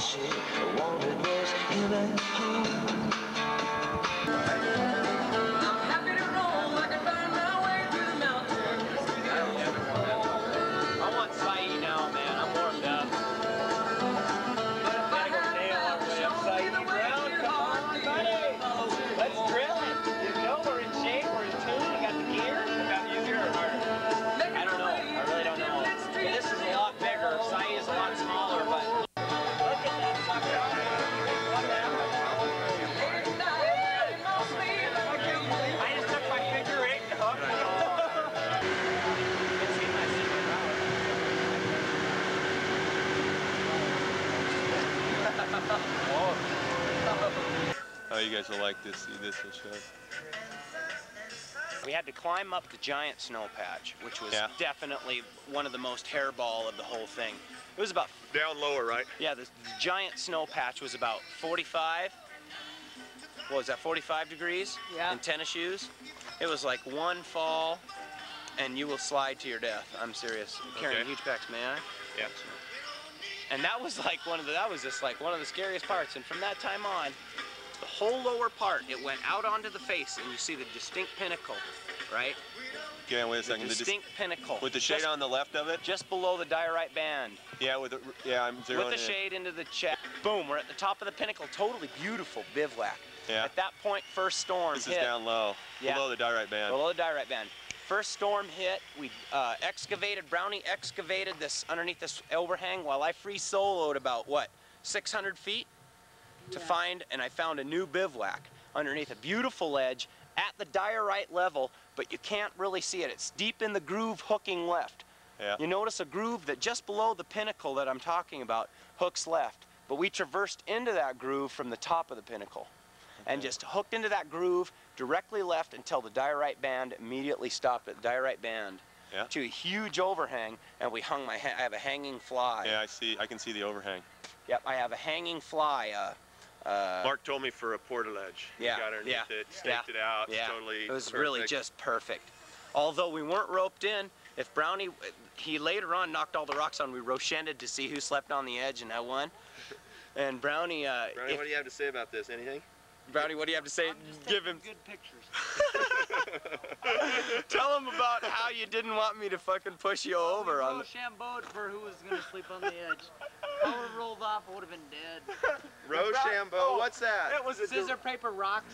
shit I wanted was him at home. I'm happy to roll, I can find my way through the mountains. I want Saeed now, man. I'm warmed up. Gotta go nail our way up Saeed Brown. Come on, buddy. Let's drill it. You know we're in shape, we're in tune, we got the gear. About easier or harder? I don't know. I really don't know. But this is a lot bigger. Saeed is a lot smaller, but look at that sucker. I just took my figure eight and hooked it. Oh, you guys will like this. See, this will show. We had to climb up the giant snow patch, which was definitely one of the most hairball of the whole thing. It was about... Down lower, right? Yeah, the giant snow patch was about 45. What was that, 45 degrees? Yeah. In tennis shoes. It was like one fall, and you will slide to your death. I'm serious. I'm carrying huge packs, may I? Yeah. And that was like that was just like one of the scariest parts. And from that time on, the whole lower part, it went out onto the face, and you see the distinct pinnacle, right? Okay, wait a second. The distinct pinnacle. With the shade on the left of it? Just below the diorite band. Yeah, I'm zeroing with the shade into the chest. Boom, we're at the top of the pinnacle. Totally beautiful bivouac. Yeah. At that point, first storm hit. This is down low, below the diorite band. Below the diorite band. First storm hit, we Brownie excavated this underneath this overhang while I free soloed about, what, 600 feet? To find, and I found a new bivouac underneath a beautiful ledge at the diorite level, but you can't really see it. It's deep in the groove hooking left. Yeah. You notice a groove that just below the pinnacle that I'm talking about hooks left, but we traversed into that groove from the top of the pinnacle and just hooked into that groove directly left until the diorite band immediately stopped at the diorite band to a huge overhang, and we hung I have a hanging fly. Yeah, I can see the overhang. Yep, I have a hanging fly. Mark told me for a portaledge. Yeah, You got underneath it, staked it out. Yeah, Totally it was perfect. really just perfect. Although we weren't roped in, if Brownie, he later on knocked all the rocks on, we rochended to see who slept on the edge and I won. And Brownie, Brownie, what do you have to say about this? Anything? Brownie, what do you have to say? Give him good pictures. Tell him about how you didn't want me to fucking push you over on the... Rochambeaued for who was going to sleep on the edge. If I would have rolled off, I would have been dead. Rochambeau, what's that? It was a scissor, paper, rocks.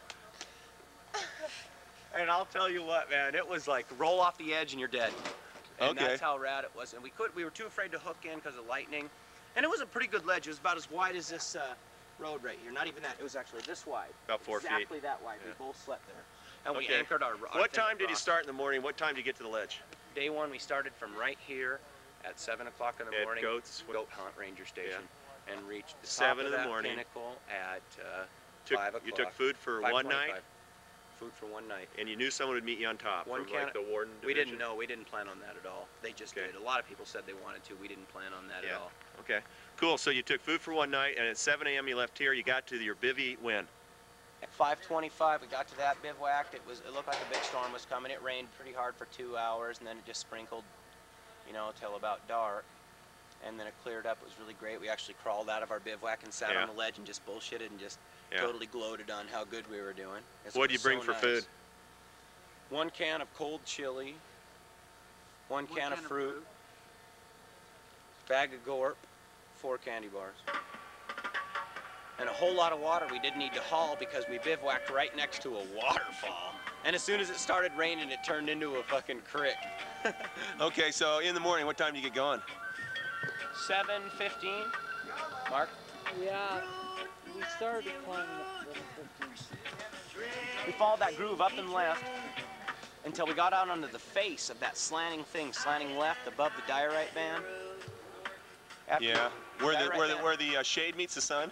And I'll tell you what, man, it was like roll off the edge and you're dead. And that's how rad it was. And we were too afraid to hook in because of lightning. And it was a pretty good ledge. It was about as wide as this road right here. Not even that. It was actually this wide. About 4 feet. Exactly that wide. We both slept there. And we anchored our What time did you start in the morning? What time did you get to the ledge? Day one, we started from right here at 7 o'clock in the morning. Goat Hunt Ranger Station. And reached the 7 top in of the morning. Pinnacle at 5 o'clock. You took food for one night? Food for one night. And you knew someone would meet you on top from like the warden division? We didn't know. We didn't plan on that at all. They just did. A lot of people said they wanted to. We didn't plan on that at all. Okay. Cool. So you took food for one night, and at 7 a.m. you left here. You got to your bivvy when? At 5:25, we got to that bivouac. It looked like a big storm was coming. It rained pretty hard for 2 hours, and then it just sprinkled, you know, till about dark. And then it cleared up. It was really great. We actually crawled out of our bivouac and sat on the ledge and just bullshitted and just totally gloated on how good we were doing. What did you bring for food? 1 can of cold chili, 1 can of fruit, bag of gorp, 4 candy bars, and a whole lot of water we didn't need to haul because we bivouacked right next to a waterfall. And as soon as it started raining, it turned into a fucking creek. Okay, so in the morning, what time do you get going? 7:15. Mark? Yeah, we started climbing at 7:15. We followed that groove up and left until we got out onto the face of that slanting thing, slanting left above the diorite band. Where the shade meets the sun?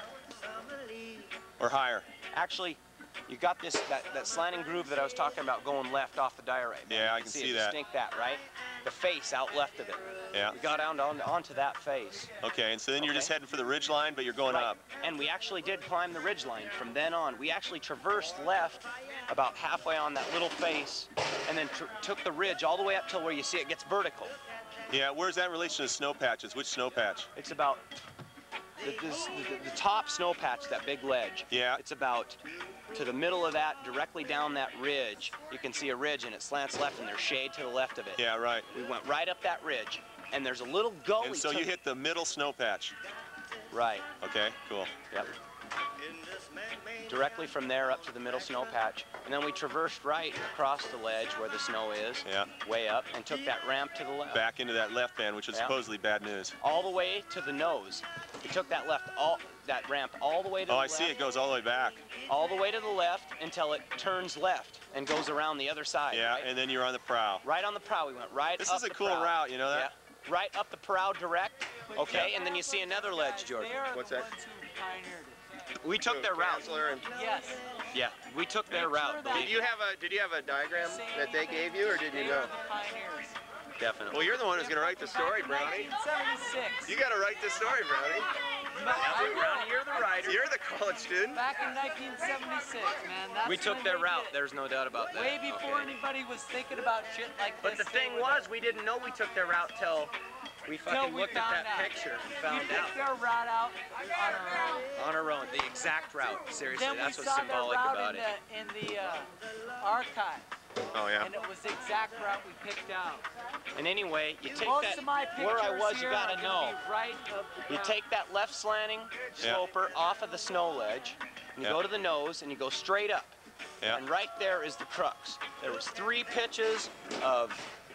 Or higher? Actually, you got that slanting groove that I was talking about going left off the diorite band. Yeah, I can see that. Distinct that, right? The face out left of it. Yeah. We got onto that face. Okay, and so then you're just heading for the ridge line, but you're going up. And we actually did climb the ridge line from then on. We actually traversed left about halfway on that little face, and then took the ridge all the way up till where you see it gets vertical. Yeah, where's that in relation to snow patches? Which snow patch? It's about the top snow patch, that big ledge. Yeah. It's about to the middle of that, directly down that ridge. You can see a ridge and it slants left and there's shade to the left of it. Yeah, right. We went right up that ridge and there's a little gully. And so you hit the middle snow patch. Right. Okay, cool. Yep. Directly from there up to the middle snow patch. And then we traversed right across the ledge where the snow is, way up, and took that ramp to the left. Back into that left band, which is supposedly bad news. All the way to the nose. We took that that ramp all the way to the left. Oh, I see, it goes all the way back. All the way to the left until it turns left and goes around the other side. Yeah, right? and then you're on the prow. Right on the prow, we went right up the prow. This is a cool route, you know that? Yeah. Right up the prow direct, okay, and then you see another ledge, George. What's that? We took their route. Yes. Yeah, we took their route. Did you have a diagram that they gave you, or did you know? Definitely. Well, you're the one who's going to write the story, Brownie. 1976. You got to write the story, Brownie. Brownie, you're the writer. You're the college student. Back in 1976, man. That's We took when their they route. did it. There's no doubt about that. Way before anybody was thinking about shit like this. But the thing was, we didn't know we took their route till we fucking looked at that picture and found we out. picked our route out on our own. On our own, the exact route. Seriously, Then that's we what's saw their symbolic route about it. in the archive. Oh, yeah. And it was the exact route we picked out. And anyway, you take Most that, of my pictures where I was, you here gotta are know. gonna be right up the You front. take that left slanting sloper off of the snow ledge, and you go to the nose, and you go straight up. Yeah. And right there is the crux. There was 3 pitches of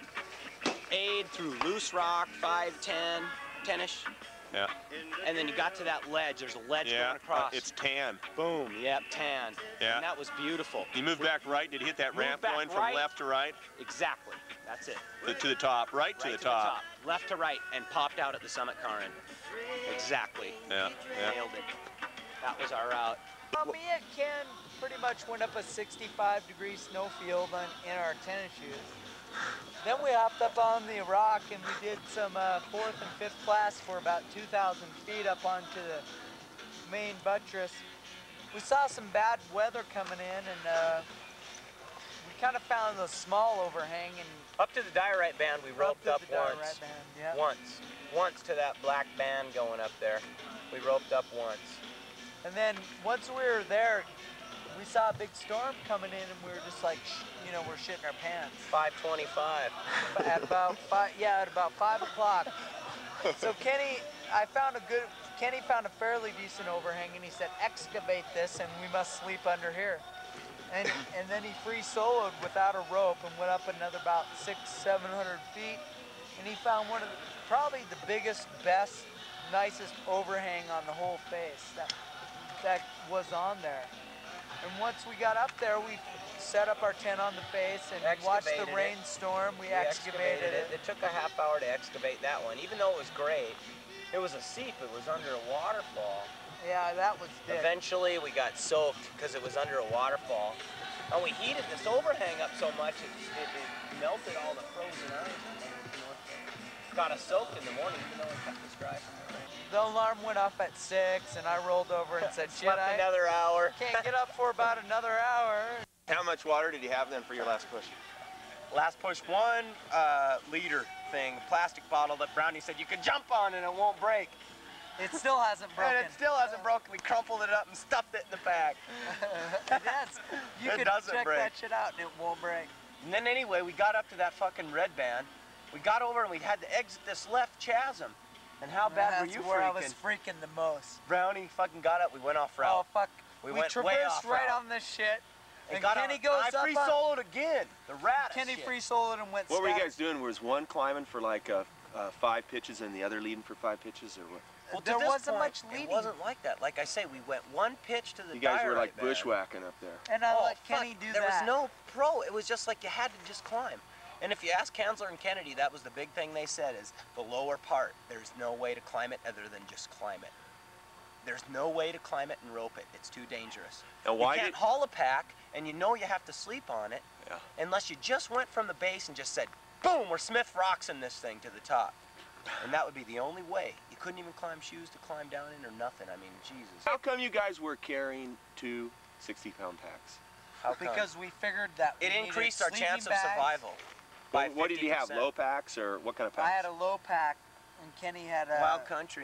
aid through loose rock, 5, 10, 10-ish. Yeah. And then you got to that ledge. There's a ledge going across. It's tan. Boom. Yep, tan. Yeah. And that was beautiful. You moved back right. Did you hit that ramp back going from right. left to right? Exactly. That's it. To the top. Right to the top. Left to right, and popped out at the summit car end. Exactly. Yeah. Yeah. Nailed it. That was our route. Me and Ken pretty much went up a 65-degree snowfield in our tennis shoes. Then we hopped up on the rock and we did some 4th and 5th class for about 2,000 feet up onto the main buttress. We saw some bad weather coming in and we kind of found a small overhang. And Up to the diorite band, we roped up once. Yeah. Once to that black band going up there. We roped up once. And then once we were there, we saw a big storm coming in and we were just like, you know, we're shitting our pants. 5:25. At about 5 o'clock. So Kenny found a fairly decent overhang and he said, excavate this and we must sleep under here. And then he free soloed without a rope and went up another about 600-700 feet. And he found one of probably the biggest, best, nicest overhang on the whole face that was on there. And once we got up there, we set up our tent on the face and watched the rainstorm. We excavated it. It took a half hour to excavate that one. Even though it was great, it was a seep. It was under a waterfall. Yeah, that was dick. Eventually, we got soaked because it was under a waterfall. And we heated this overhang up so much, it melted all the frozen ice. Got us soaked in the morning, even though it kept us dry from the rain. The alarm went off at 6 and I rolled over and said, shit, Slept another hour. Can't get up for about another hour. How much water did you have then for your last push? Last push, 1 liter thing, plastic bottle that Brownie said you could jump on and it won't break. It still hasn't broken. And it still hasn't broken. We crumpled it up and stuffed it in the bag. You could check that shit out and it won't break. And then anyway, we got up to that fucking red band. We got over and we had to exit this left chasm. And how bad were you That's where I freaking? was freaking the most. Brownie fucking got up. We went off route. Oh, fuck. We We went way traversed off right route. on this shit. And got Kenny on, goes I up free soloed again. The rat. Kenny free soloed and went What were you static. guys doing? Was one climbing for like 5 pitches and the other leading for 5 pitches, or what? Well, There to this wasn't point, much leading. It wasn't like that. Like I say, we went 1 pitch to the You guys were like diorite band. bushwhacking up there. And I Oh, let fuck. Kenny do there that. was no pro. It was just like you had to just climb. And if you ask Kanzler and Kennedy, that was the big thing they said is the lower part, there's no way to climb it other than just climb it. There's no way to climb it and rope it. It's too dangerous. And why you can't haul a pack, and you know you have to sleep on it, unless you just went from the base and just said, boom, we're Smith Roxing this thing to the top. And that would be the only way. You couldn't even climb shoes to climb down in or nothing. I mean, Jesus. How come you guys were carrying 2 60-pound packs? How come? Because we figured that it we increased needed our chance of sleeping bags. survival by 50%. What did you have? Low packs or what kind of packs? I had a low pack, and Kenny had a Wild country.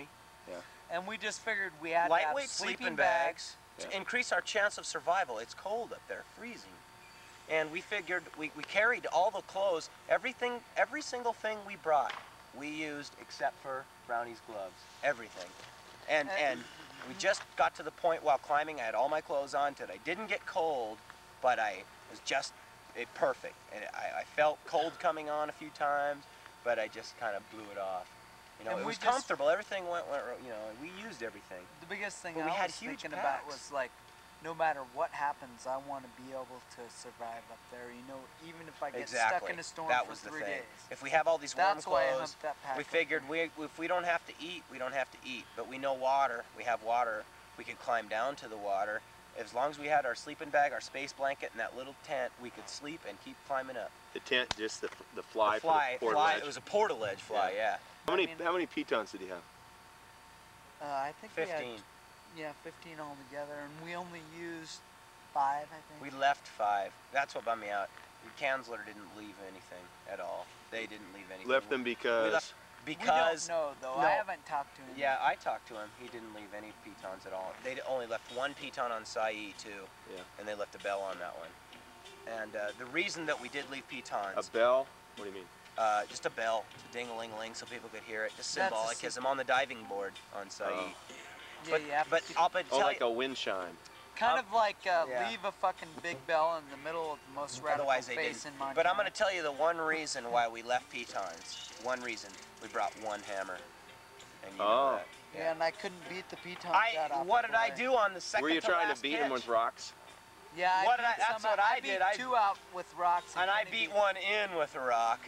Yeah. And we just figured we had to have Lightweight sleeping bags. to increase our chance of survival. It's cold up there, freezing. And we figured we carried all the clothes, everything, every single thing we brought, we used except for Brownie's gloves, everything. And we just got to the point while climbing, I had all my clothes on till I didn't get cold, but I was just perfect. And I felt cold coming on a few times, but I just kind of blew it off. You know, And it we was just- comfortable. Everything went, you know, we used everything. The biggest thing But we I had was huge thinking about packs. was like, no matter what happens, I want to be able to survive up there. You know, even if I get stuck in a storm that for was the 3 thing. days. If we have all these warm That's why I clothes, humped that pack. we figured if we don't have to eat, we don't have to eat. But we know water. We have water. We could climb down to the water. As long as we had our sleeping bag, our space blanket, and that little tent, we could sleep and keep climbing up. The tent, just the fly. The fly, for the portaledge. it was a portaledge fly, yeah. How many pitons did you have? I think 15. we had 15 altogether, and we only used 5, I think. We left 5. That's what bummed me out. Kanzler didn't leave anything at all. They didn't leave anything. Left them because. We left We because. don't know, though. no. I haven't talked to him. Yeah, I talked to him. He didn't leave any pitons at all. They only left 1 piton on Sai too. Yeah. And they left a bell on that one. And the reason that we did leave pitons. A bell? What do you mean? Just a bell, ding-a-ling-a-ling, so people could hear it. Just That's a symbolic, because I'm on the diving board on Sai. Oh. Yeah, But you have but to I'll Oh, tell like you, a wind chime. kind of like yeah. leave a fucking big bell in the middle of the most radical otherwise they face didn't. in Montana. But I'm going to tell you the one reason why we left pitons. One reason. We brought 1 hammer. And you know that. Yeah, and I couldn't beat the pitons that off What the did I wire. do on the second Were you trying to last beat them pitch? with rocks? Yeah, What did I- that's what I beat did. I- 2 out with rocks. And I Kenny beat 1 in with a rock.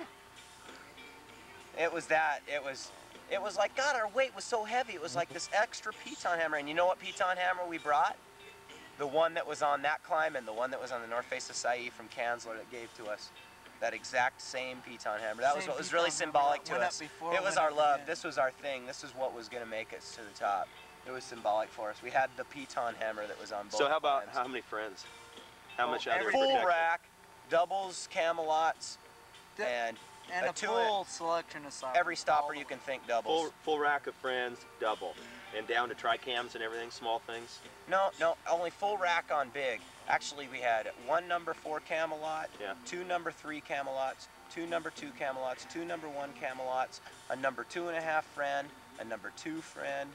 It was that. It was like, God, our weight was so heavy. It was like this extra piton hammer. And you know what piton hammer we brought? The one that was on that climb and the one that was on the north face of Sai from Kanzler that gave to us. That exact same piton hammer. That was Same what was really piton hammer symbolic that to went up us. before, It was went our up love. again. This was our thing. This was what was going to make us to the top. It was symbolic for us. We had the piton hammer that was on both So how about climbs. how many friends? How Oh, much other Full protection? rack, doubles, camelots, The- and and a two- full selection of stoppers. every stopper you can think doubles. Full rack of friends, double. And down to tri-cams and everything, small things? No, only full rack on big. Actually, we had 1 number 4 Camelot, Yeah. 2 number 3 Camelots, 2 number 2 Camelots, 2 number 1 Camelots, a number 2.5 friend, a number 2 friend,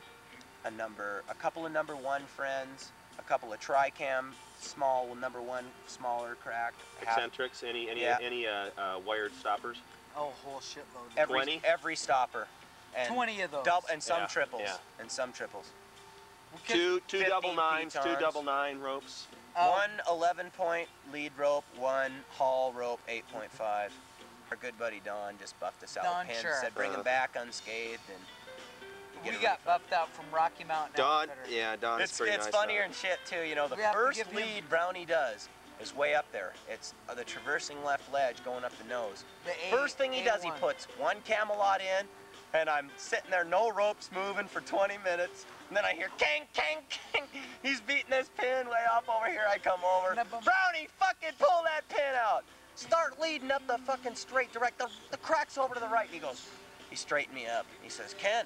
a couple of number 1 friends, a couple of tri-cam, small number 1, smaller cracked. Eccentrics, any wired stoppers? Oh, whole shitload. Every 20? every stopper. And 20 of those. And some Yeah, triples. yeah. And some triples. Two 15 double nines, two pitons. double 9 ropes. 1 11-point lead rope, 1 haul rope, 8.5. Our good buddy Don just buffed us out Don with pins, Sheriff. said bring him back unscathed, and We get it got ready. buffed out from Rocky Mountain. Don, Outfitter. yeah, Don is It's pretty nice. funnier about and shit too. You know, the We have to first give him- lead Brownie does is way up there. It's the traversing left ledge going up the nose. First thing he does, he A1. puts 1 Camelot in, and I'm sitting there, no ropes moving for 20 minutes. And then I hear kang, kang, kang. He's beating this pin way off over here. I come over. Brownie, fucking pull that pin out. Start leading up the fucking straight direct. The crack's over to the right. And he goes, he straightened me up. He says, Ken,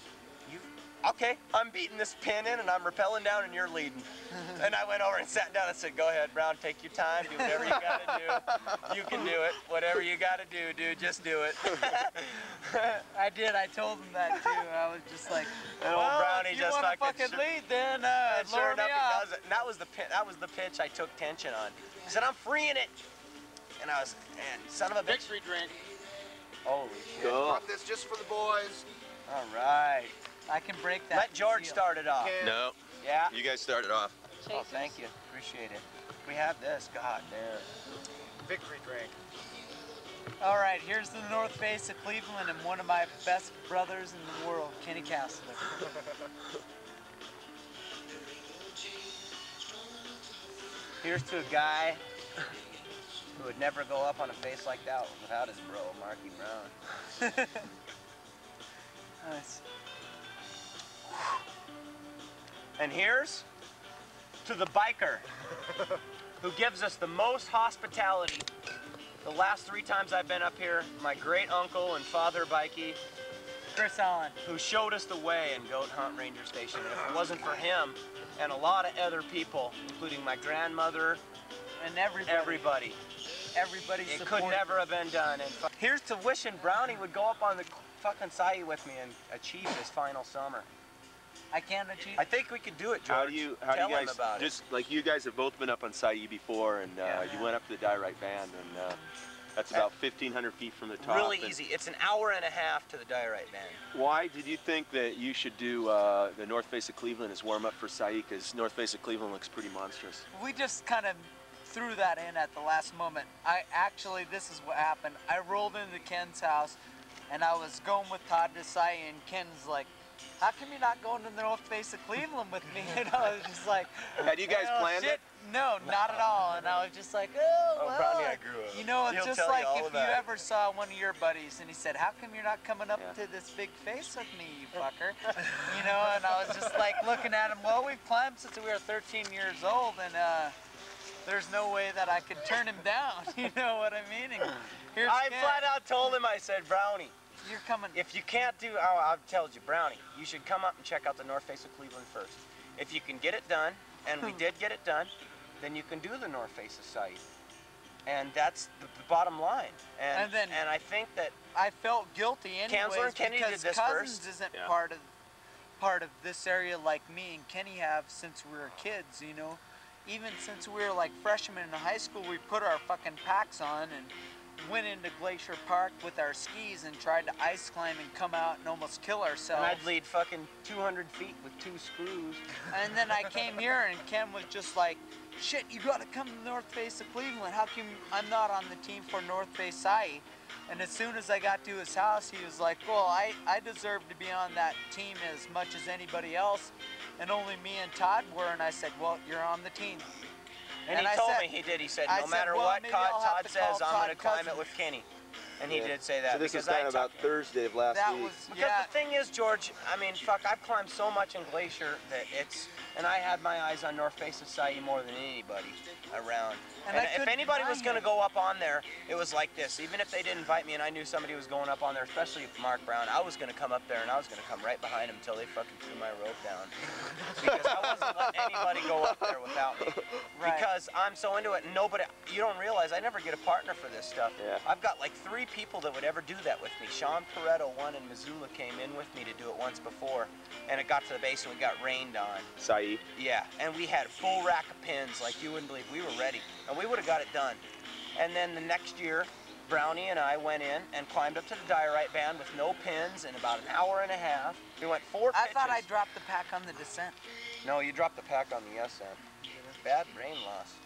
okay, I'm beating this pin in and I'm rappelling down and you're leading. And I went over and sat down and said, go ahead, Brown, take your time, do whatever you gotta do. You can do it. Whatever you gotta do, dude, just do it. I did. I told him that too. I was just like, And old Brownie if you just want to fucking fucking lead, then And sure lower me enough, he off. does it. And that was the pitch I took tension on. He said, I'm freeing it. And I was, man, son of a bitch. Victory drink. Holy shit. Cool. Brought this just for the boys. All right. I can break that. Let George seal. start it off. Can- No, Yeah? you guys started off. Oh, thank you. Appreciate it. We have this. God damn. Victory drink. All right, here's the north face of Cleveland and one of my best brothers in the world, Kenny Kasselder. Here's to a guy who would never go up on a face like that without his bro, Marky Brown. Nice. And here's to the biker who gives us the most hospitality. The last 3 times I've been up here, my great uncle and father Bikey Chris Allen. who showed us the way in Goat Hunt Ranger Station. And if it wasn't for him and a lot of other people, including my grandmother And everybody. Everybody it supported. could never have been done. And here's to wishing Brownie would go up on the fucking Sai with me and achieve his final summer. I can't achieve. I think we could do it, George. How do you Tell him guys, about it. just like you guys have both been up on Sai before, and you went up to the Diorite Band, and that's about 1,500 feet from the top. Really easy. It's an hour and a half to the Diorite Band. Why did you think that you should do the North Face of Cleveland as warm up for Sai? Because North Face of Cleveland looks pretty monstrous. We just kind of threw that in at the last moment. This is what happened. I rolled into Ken's house, and I was going with Todd to Sai, and Ken's like, how come you're not going to the North Face of Cleveland with me? And I was just like, Had you guys planned it? No, not at all. And I was just like, oh, well. Brownie, I grew up. You know, it's He'll just tell like you all if you about it. ever saw one of your buddies and he said, how come you're not coming up to this big face with me, you fucker? You know, and I was just like looking at him, well, we've climbed since we were 13 years old, and there's no way that I could turn him down. You know what I mean? And here's I Ken. flat out told him, I said, Brownie, You're coming. if you can't do, I'll tell you, Brownie, you should come up and check out the North Face of Cleveland first. If you can get it done, and we did get it done, then you can do the North Face of Sai. And that's the bottom line. And I think that I felt guilty anyways Kanzler and Kenny because did this Cousins first. isn't Yeah. part of this area like me and Kenny have since we were kids, you know. Even since we were like freshmen in high school, we put our fucking packs on and went into Glacier Park with our skis and tried to ice climb and come out and almost kill ourselves. and I'd lead fucking 200 feet with 2 screws. And then I came here and Ken was just like, shit, you gotta come to the North Face of Cleveland. How come I'm not on the team for North Face Sai? And as soon as I got to his house, he was like, well, I deserve to be on that team as much as anybody else. And only me and Todd were. And I said, well, you're on the team. And he I told said- me, he did, he said, I no said, matter well, what maybe I'll have Todd to call says, I'm Todd going to climb it Cousins. with Kenny. And he Yeah. did say that. So this because is kind I of about talked- Thursday of last That week. was, Because yeah. the thing is, George, I mean, fuck, I've climbed so much in Glacier that and I had my eyes on North Face of Sai more than anybody around. And I if couldn't anybody was deny going to him. go up on there, it was like this. Even if they didn't invite me and I knew somebody was going up on there, especially Mark Brown, I was going to come up there and I was going to come right behind him until they fucking threw my rope down. Because I wasn't letting anybody go up there without me. Right. Because I'm so into it, and you don't realize I never get a partner for this stuff. Yeah. I've got like 3 people that would ever do that with me. Sean Pareto, one in Missoula, came in with me to do it once before, and it got to the base and we got rained on. Sai. Yeah, and we had a full rack of pins, like you wouldn't believe. We were ready, and we would have got it done. And then the next year, Brownie and I went in and climbed up to the Diorite Band with no pins in about an hour and a half. We went 4 I pitches. thought I dropped the pack on the descent. No, you dropped the pack on the Ascent. Bad brain loss.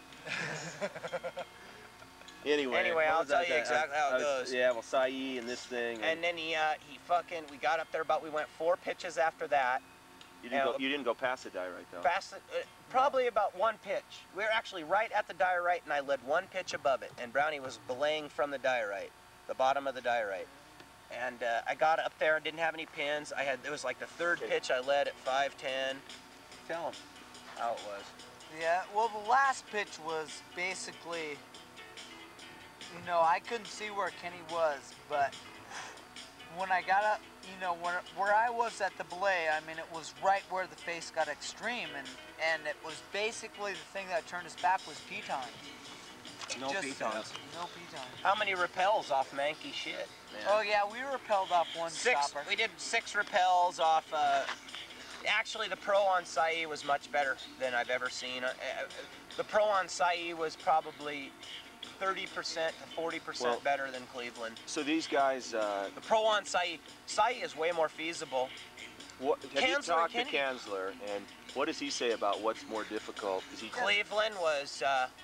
Anyway, Anyway, what I'll was tell that? you exactly how it goes. Yeah, well, Sai and this thing. And then we got up there we went 4 pitches after that. you didn't go past the Diorite though. Past probably about 1 pitch. We were actually right at the Diorite, and I led 1 pitch above it, and Brownie was belaying from the Diorite, the bottom of the Diorite. And I got up there and didn't have any pins. It was like the 3rd pitch I led at 5:10. Tell him how it was. Yeah, well, the last pitch was basically, you know, I couldn't see where Kenny was, but when I got up, you know, where I was at the belay, I mean, it was right where the face got extreme, and it was basically the thing that turned us back was pitons. No pitons. No pitons. How many rappels off manky shit, man? Oh yeah, we repelled off 1 stopper. We did 6 rappels off. Actually, the Pro on Sai was much better than I've ever seen. The Pro on Sai was probably 30% to 40% better than Cleveland. So these guys, The Pro on Sai is way more feasible. have you Kanzler, talked to Kenny. Kanzler, and what does he say about what's more difficult? Is he Cleveland was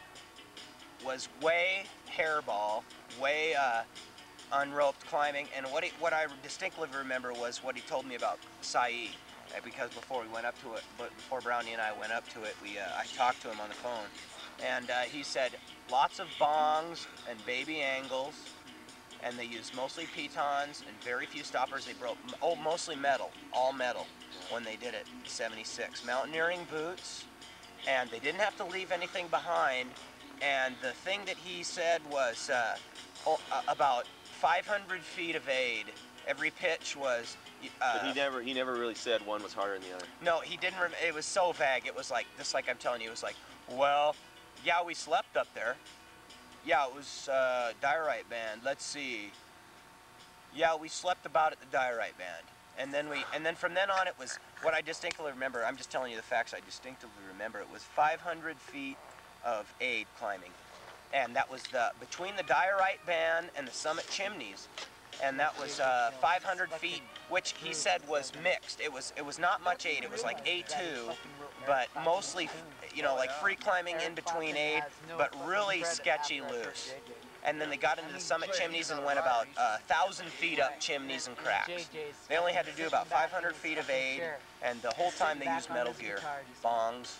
way hairball, way unroped climbing, and what I distinctly remember was what he told me about Sai. Because before we went up to it, before Brownie and I went up to it, I talked to him on the phone, and he said lots of bongs and baby angles, and they used mostly pitons and very few stoppers. They broke mostly metal, all metal, when they did it. 76 mountaineering boots, and they didn't have to leave anything behind. And the thing that he said was about 500 feet of aid Every pitch was. But he never really said one was harder than the other. No, he didn't. It was so vague. It was like just like I'm telling you. It was like, well, yeah, we slept up there. Yeah, it was diorite band. Let's see. Yeah, we slept about at the diorite band, and then from then on it was what I distinctly remember. I'm just telling you the facts. I distinctively remember it was 500 feet of aid climbing, and that was between the diorite band and the summit chimneys. And that was 500 feet, which he said was mixed. It was not much aid. It was like A2, but mostly, you know, like free climbing in between aid, but really sketchy loose. And then they got into the summit chimneys and went about 1,000 feet up chimneys and cracks. They only had to do about 500 feet of aid, and the whole time they used metal gear, bongs,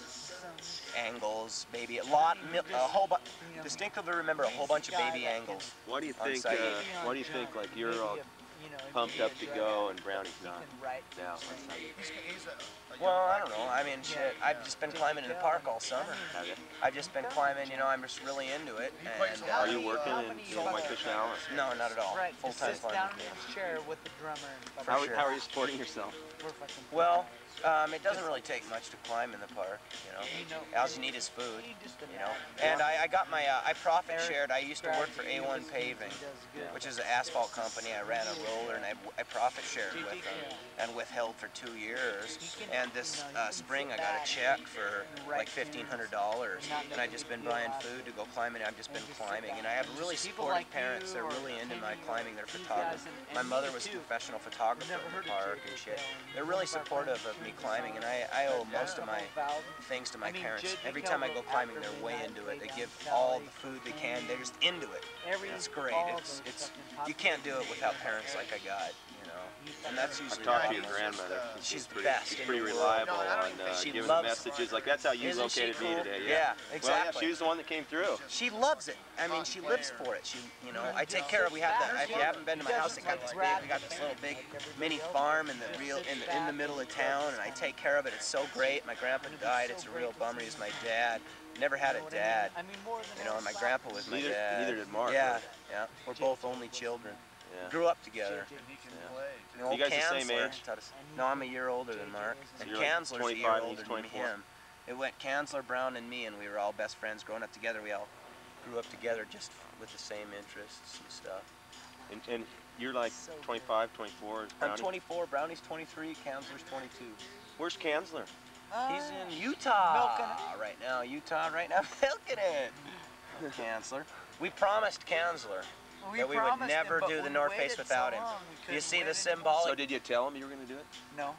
angles, baby, a whole bunch. Distinctively remember a whole bunch of baby angles. Why do you think? Why do you think like you're all pumped up to go and Brownie's not now? Well, I don't know. I mean, shit. I've just been climbing in the park all summer. Have you? I've just been climbing. You know, I'm just really into it. And, Are you working in Whitefish now? No, not at all. Full time Sits down climbing. in his chair with the drummer. How are you supporting yourself? Well, it doesn't really take much to climb in the park, you know. All you need is food, you know. And I got my, I profit shared. I used to work for A1 Paving, which is an asphalt company. I ran a roller and I profit shared with them and withheld for 2 years. And this spring I got a check for like $1,500, and I've just been buying food to go climbing. I've just been climbing, and I have really supportive parents. They're really into my climbing. They're photographers. My mother was a professional photographer in the park and shit. They're really supportive of me climbing, and I owe most of my things to my parents. Every time I go climbing, they're way into it. They give all the food they can. They're just into it. It's great. It's you can't do it without parents like I got, you know. And that's usually. I've talked to your grandmother. She's best. She's pretty reliable on giving the messages. Like that's how you located me today. Yeah, exactly. Well, yeah, she was the one that came through. She loves it. I mean, she lives for it. She, you know, I take care of. We have that. If you haven't been to my house, I got this big. We got this little big mini farm in the middle of town, and I take care of it. It's so great. My grandpa died. It's a real bummer. He's my dad. Never had a dad. You know, and my grandpa was my dad. Neither did Mark. Yeah, yeah. We're both only children. Yeah. Grew up together. You guys the same age? No, I'm a year older than Mark. So and you're like Kanzler's a year 25 and older he's than 24. him. It went Kanzler, Brown, and me, and we were all best friends growing up together. We all grew up together just with the same interests and stuff. And you're like 25, 24. I'm 24, Brownie's 23, Kanzler's 22. Where's Kanzler? He's in Utah right now. Milking it. Kanzler. We promised Kanzler that we would never do the North Face without him. You see the symbolic? So did you tell him you were going to do it? No.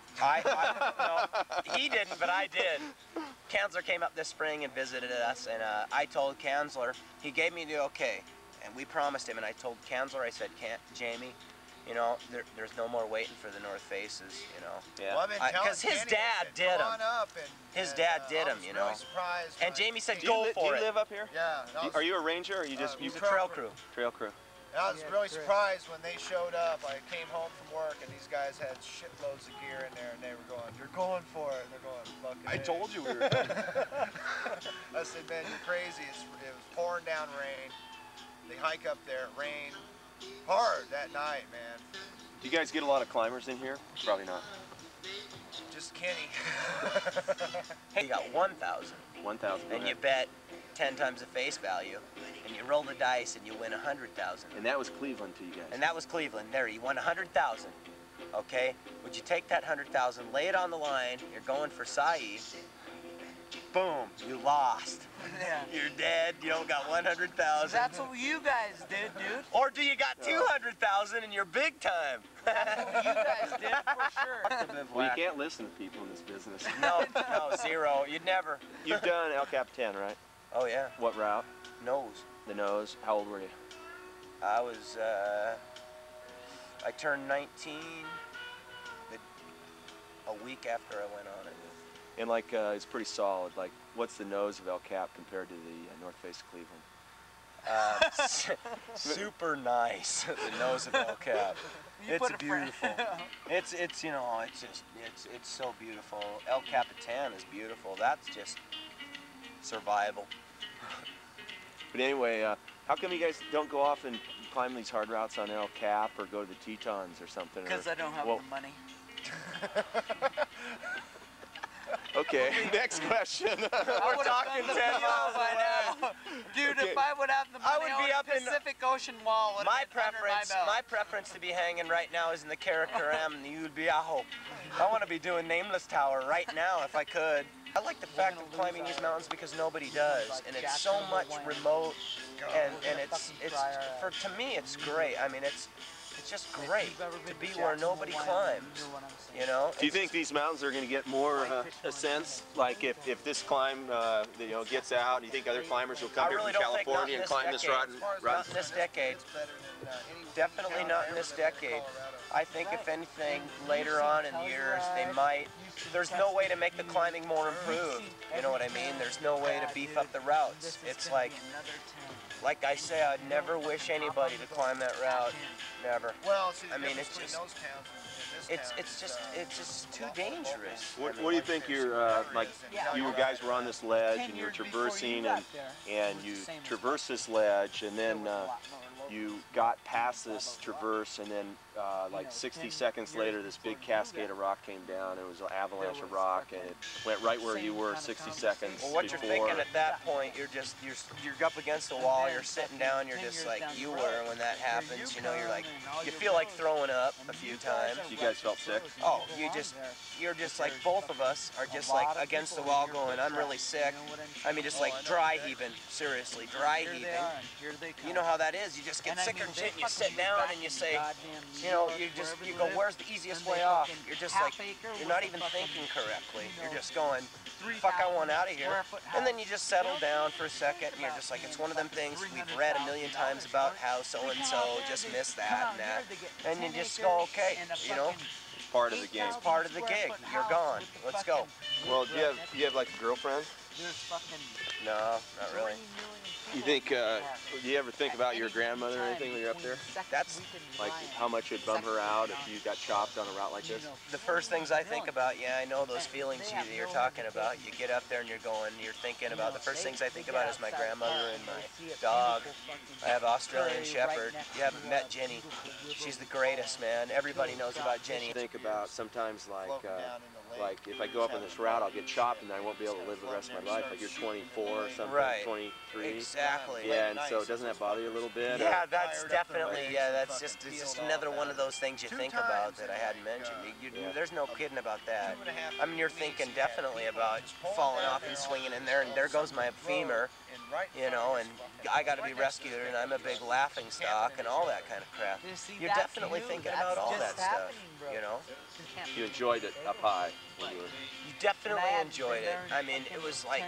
No, he didn't, but I did. Kanzler came up this spring and visited us, and I told Kanzler, he gave me the okay, and we promised him, and I told Kanzler, I said, Jamie, you know, there's no more waiting for the North Faces, you know. Yeah. Well, Because his dad did them. His dad did them, you know. And Jamie said, go for it. Do you live up here? Yeah. Are you a ranger or you just He's a trail crew. Trail crew? I was really surprised when they showed up. I came home from work and these guys had shitloads of gear in there and they were going, you're going for it. And they're going, fucking I told you we were going. I said, man, you're crazy. It was pouring down rain. They hike up there, it rained hard that night, man. Do you guys get a lot of climbers in here? Probably not. Just Kenny. Hey, you got 1,000. 1,000. And you bet 10 times the face value, and you roll the dice and you win 100,000. And that was Cleveland to you guys. And that was Cleveland. There, you won 100,000. Okay? Would you take that 100,000, lay it on the line, you're going for Sai, boom, you lost. Yeah. You're dead, you don't got 100,000. That's what you guys did, dude. Or do you got 200,000 and you're big time? That's what you guys did for sure. Well, you can't listen to people in this business. No, zero. You'd never. You've done El Capitan, right? Oh, yeah. What route? Nose. The nose. How old were you? I was, I turned 19 a week after I went on it. And like, it's pretty solid. Like, what's the nose of El Cap compared to the North Face of Cleveland? Super nice. The nose of El Cap. It's beautiful. It's you know, it's so beautiful. El Capitan is beautiful. That's just survival. But anyway, how come you guys don't go off and climb these hard routes on El Cap or go to the Tetons or something? Because I don't have well, the money. Okay, next question. We're talking 10 miles by now. Dude, Okay. if I would have the money, I would be up in Pacific Ocean Wall. Would my have been under preference. belt. My preference to be hanging right now is in the Karakoram and the Udbiaho. I want to be doing Nameless Tower right now if I could. I like the fact of climbing these mountains because nobody does, and it's so much remote, and it's for to me it's great. I mean it's just great to be where nobody climbs, you know. Do you think these mountains are going to get more ascents? Like if this climb, you know, gets out, do you think other climbers will come here from California and climb this route? Not in this decade. Definitely not in this decade. I think if anything, later on in years, they might. There's no way to make the climbing more improved. You know what I mean? There's no way to beef up the routes. It's like I say, I'd never wish anybody to climb that route. Never. Well, see, I mean, it's between just, those towns and this it's just too dangerous. What do you think you're, like, you guys were on this ledge and you were traversing and you traversed this ledge and then you got past this traverse and then like 60 seconds later this big cascade of rock came down. It was an avalanche of rock and it went right where you were 60 seconds Well, what before. you're thinking at that point, you're up against the wall, you're sitting down, you're just like you were when that happens, you know, you're like, you feel like throwing up a few times. You guys felt sick? Oh, you're just like, both of us are just like against the wall going, I'm really sick. I mean, just like dry heaving, seriously, dry heaving. You know how that is, you just get sicker and shit, and you sit down and you say, you know, you go, where's the easiest way off? You're just like, you're not even thinking correctly. You're just going, fuck, I want out of here. And then you just settle down for a second and you're just like, it's one of them things we've read a million times about how so-and-so just missed that and that. And you just go, okay, you know, Part of the game. it's part of the gig. You're gone. Let's go. Well, do you have like a girlfriend? No, not really. You think, do you ever think about your grandmother or anything when you're up there? That's Like how much it'd bum her out if you got chopped on a route like this? the first things I think about. Yeah, I know those feelings you're talking about. You get up there and you're going, you're thinking about, the first things I think about is my grandmother and my dog. I have Australian Shepherd. You haven't met Jenny. She's the greatest, man. Everybody knows about Jenny. Think about sometimes like if I go up on this route, I'll get chopped and I won't be able to live the rest of my life. Like you're 24 or something, Right. 23. Exactly. Yeah, and so doesn't that bother you a little bit? Yeah, that's definitely, that's just, it's just another one of those things you think about that I hadn't mentioned. There's no kidding about that. I mean, you're thinking definitely about falling off and swinging in there, and there goes my femur, you know, and I got to be rescued, and I'm a big laughing stock and all that kind of crap. You're definitely thinking about all that stuff, you know. You enjoyed it up high when you were. You definitely enjoyed it. I mean, it was like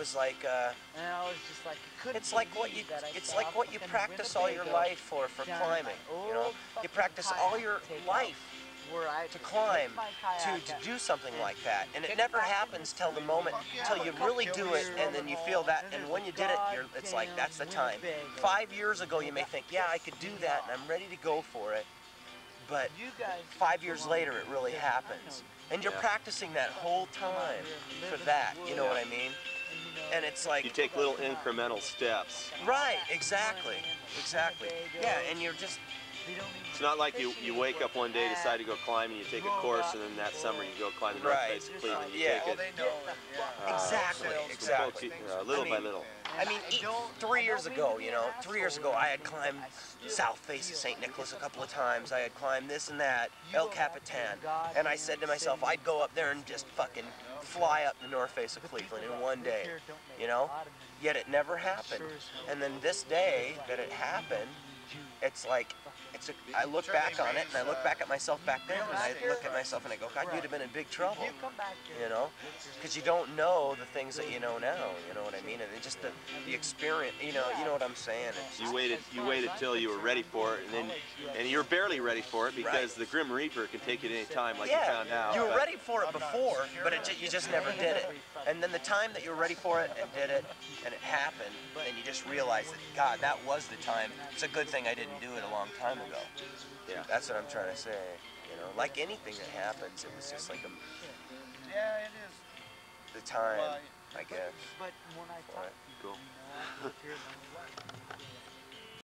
it's like what you practice all your life for climbing, you know. You practice all your life to climb, to do something like that, and it never happens till the moment, till you really do it, and then you feel that, and when you did it, it's like, that's the time. 5 years ago, you may think, yeah, I could do that, and I'm ready to go for it, but 5 years later, it really happens, and you're practicing that whole time for that, you know what I mean? And it's like, You take little incremental steps. right, exactly, yeah, and you're just, It's not like you wake up one day, decide to go climb, and you take a course, and then that summer you go climb the North Right. Face of Cleveland. You Yeah. take it exactly. little by little. I mean, 3 years ago, you know, 3 years ago, I had climbed South Face of St. Nicholas a couple of times. I had climbed this and that, El Capitan. And I said to myself, I'd go up there and just fucking fly up the North Face of Cleveland in one day, you know? Yet it never happened. And then this day that it happened, it's like, I look back on it, and I look back at myself back then, and I look at myself and I go, God, you'd have been in big trouble, you know? Because you don't know the things that you know now, you know what I mean? And it's just the experience, you know what I'm saying? It's You waited till you were ready for it, and you were barely ready for it because the Grim Reaper can take it any time, like you found out. You were ready for it before, but you just never did it. And then the time that you were ready for it and did it, and it happened, then you just realized that, God, that was the time. It's a good thing I didn't do it a long time ago. Yeah. That's what I'm trying to say. You know, like anything that happens, it was just like Yeah, it is. the time, I guess. But when I for it. Cool.